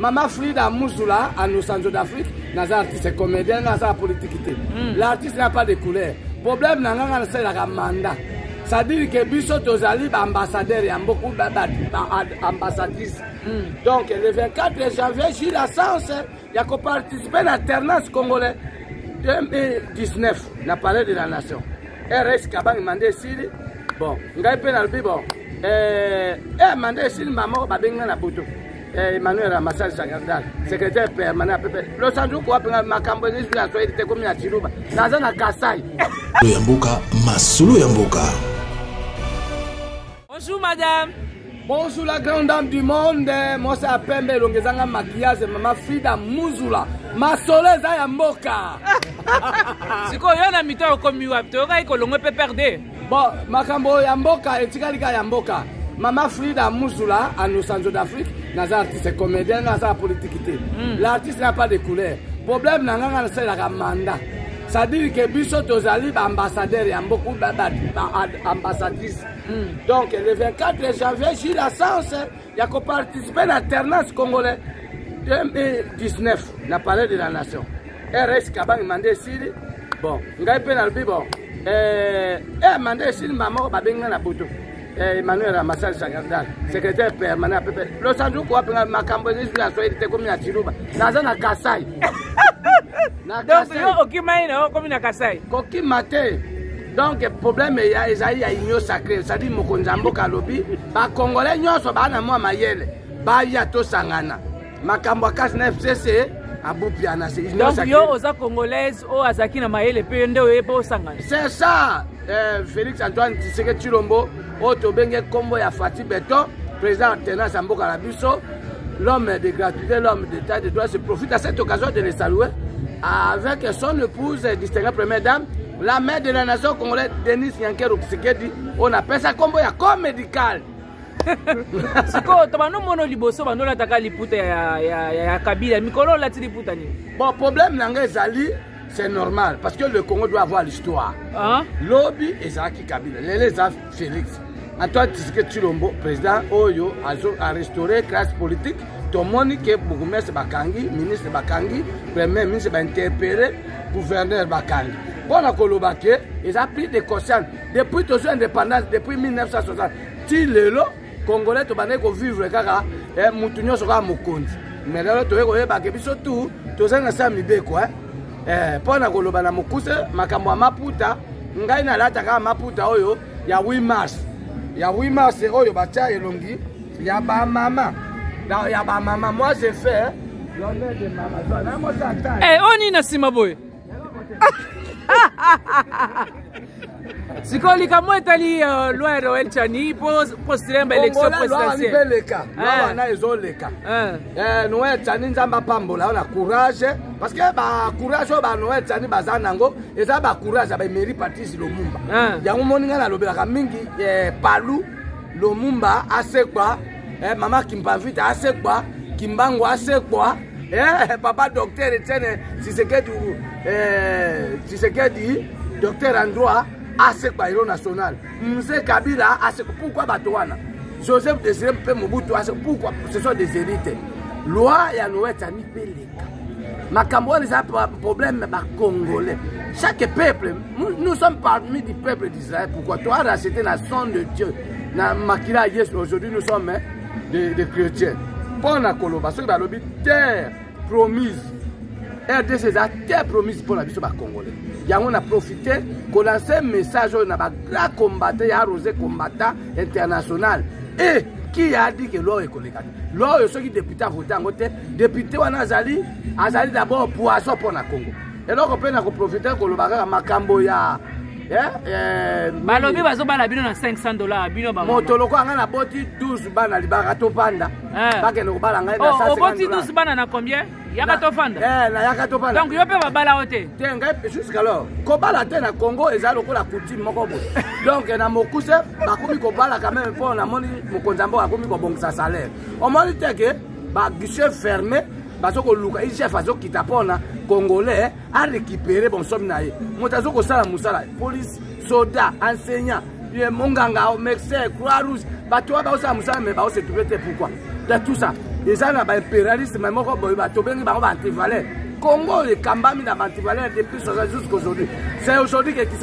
Maman Frida Mouzoula, à nos centres d'Afrique, nous artiste comédien, nous politique. L'artiste n'a pas de couleur. Le problème, c'est le mandat. C'est-à-dire que Bissot Tozali, ambassadeur, il y a beaucoup d'ambassadrices. Donc, le 24 janvier, j'ai la chance, il y a participé à l'alternance congolaise 2019, on a parlé de la nation. RS Kabang m'a demandé si, bon, il y a bon, m'a demandé si maman va bien na butu. Emmanuel Ramassal Sagardal, secrétaire permanent. Le Sandou quoi, ma campagne, je suis été comme à Chiruba. Nazana Kassai. Yamboka, Masulu Yamboka. Bonjour madame. Bonjour la grande dame du monde. Moi c'est Pembe Longezanga maquillage maman Frida Mouzoula. Ma soleza Yamboka. C'est quoi y a mito comme you to ga ko longo pe perdre. Bon, makambo Yamboka et tikalika Yamboka. Maman Frida Mouzoula à nos centres d'Afrique, nous artiste comédien, nous politique. L'artiste n'a pas de couleur. Le problème, c'est le mandat. C'est-à-dire que Bissot Tozali, ambassadeur, il y a beaucoup d'ambassadrices. Donc, le 24 janvier, j'ai la chance, il y a participé à l'alternance congolaise 2019. On a parlé de la nation. RS Kabang m'a demandé si, bon, il y a bon, m'a demandé si maman va bien na butu. Emmanuel Ramassal Sagardal, secrétaire permanent. Le Sandou quoi, ma campagne, je suis été comme à Chiruba. Nazana Kassai. Donc, il y a comme une Kassai. Koki Mate. Donc, le problème est qu'il y a une union sacrée. C'est-à-dire que Mokonzambo Kalobi, les Congolais, ils sont moi Mayele. Ils sont Sangana. Ma campagne FCC. Donc, il y a des Congolaises au Azaki na Mayele, puis il y a Sangana. C'est ça. Félix Antoine Tshisekedi Tshilombo, Otobenge Kombo ya Fati Beton, président Tena Samboka Labiso, l'homme de gratuité, l'homme d'état de droit, se profite à cette occasion de les saluer avec son épouse, distinguée première dame, la mère de la nation congolaise, Denis Nyankero Tshisekedi. On appelle ça Kombo ya corps médical. C'est quoi, tu as un liboso, tu as liputa ya Kabila, Mikolo la liputa ni. Bon, problème nanga ezali. C'est normal, parce que le Congo doit avoir l'histoire. Lobby et Zaki Kabila, les Félix. Antoine Tshisekedi Tshilombo, président Oyo, a restauré la classe politique. Tout le monde qui est bourgmestre Bakangi, ministre Bakangi, premier ministre interpellé, gouverneur Bakangi. Bon, à Kolobake, ils ont pris des consciences. Depuis toute indépendance, depuis 1960, Tilelo, Congolais, tu vas vivre, car Moutounio sera Mokondi. Mais là, tu vas surtout, tu as un samedi, quoi. Pona koloba na mukuse makambo ya maputa ngai na lata ka maputa oyo ya 8 mars oyo bacha elongi ya ba mama moi j'ai fait l'honneur de mama na mo sata oni na sima boy Sikoli kamo etali loi Roel Chani postuler une élection présidentielle. Noël Chani nzamba pambola on a courage parce que ba courage ba Noël Chani bazanango eza ba courage ba mairie Patrice Lumumba. Yango moninga na lobelaka mingi Palu Lumumba asekwa mama Kimpavita asekwa Kimbango asekwa papa docteur Etienne Tshisekedi docteur en droit assez par héros national. Mzee Kabila assez pourquoi Batouana. Joseph Désiré Mpe Mobutu assez pourquoi ce sont des élites. Loi ya Noël Tani Peleka. Makambo les problème ba Congolais. Chaque peuple, nous sommes parmi du peuple d'Israël. Pourquoi toi racheter la son de Dieu. Na makila yes aujourd'hui nous sommes des chrétiens. Pour na koloba so ba lobi terre promise. RDC a terre promise pour la vie congolais. On a profité qu'on lance un message on a un grand combattant, il a arrosé combattant international. Et qui a dit que l'eau est collégée? L'eau est ce qui député a voté en côté. Député on a zali d'abord poisson pour le Congo. Et donc on peut en profiter qu'on le bagarre Makamboya. Balobi bazo bana bino na $500 bino ba. Motoloko anga na boti 12 bana libara to panda. Ba ke no bala ngai na $500. O boti 12 bana na combien? Yaka to fanda. Na yaka to fanda. Donc yo pe ba bala ote. Te ngai jusqu'alors. Ko bala te na Congo eza lokola coutume moko bo. Donc na mokuse ba komi ko bala quand même pour na moni mokonzambo akomi ko bongisa salaire. O moni te ke ba guichet fermé. Parce que le chef a dit que Congolais a récupéré bon somme naïe. Motazo ko sala musala, police, soldats, enseignants, monganga, médecin, Croix-Rouge, ba toi ba osala musala mais ba se trouver pourquoi. De tout ça. eza na baimpérialiste me moko boye tobengi bango baantivaleur. Congo est cambami dans l'antivaleur depuis 60 jusqu'à aujourd'hui. C'est aujourd'hui que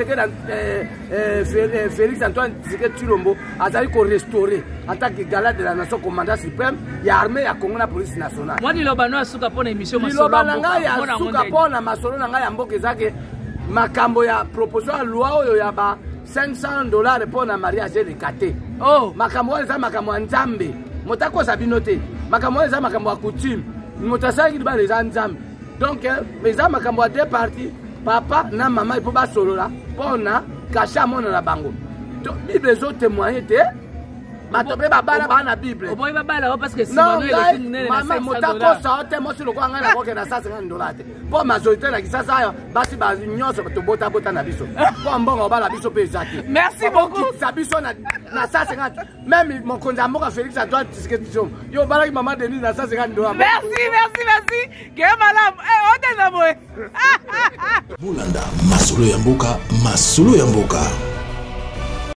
Félix Antoine Tshisekedi Tshilombo a restauré en tant que gala de la nation commandant suprême. Il y a l'armée, il y a Congo, la police nationale. Moi, je suis souka pour l'émission. Je suis souka pour la masolo na mboka ezake makambo ya proposition ya loi oyo ya ba $500 pour na mariage de kate. Oh, makambo eza makambo ya nzambe. Motako sabino te. Makambo eza makambo ya coutume. Motasaki ba les nzambe. Donc, mes amis, quand on deux parties, papa et maman, ils peuvent solo là, pour na cacher mon na bango. Donc, Bible les autres témoigner te, ma topé baba na na Bible. Au moins baba là parce que si maman motako ça te mo sur le coin na boke na $500. Pour majorité na kisasa basi ba nyonso to bota na biso. Pour mbongo ba la biso pe ezaki. Merci beaucoup. Ça biso na $150. Même mon konzambo ka Félix Antoine Tshisekedi Tshilombo. Yo balaki maman Denis na $150. Merci. Que malam. On est amoureux. Bulanda, Masolo ya mboka, Masolo ya mboka.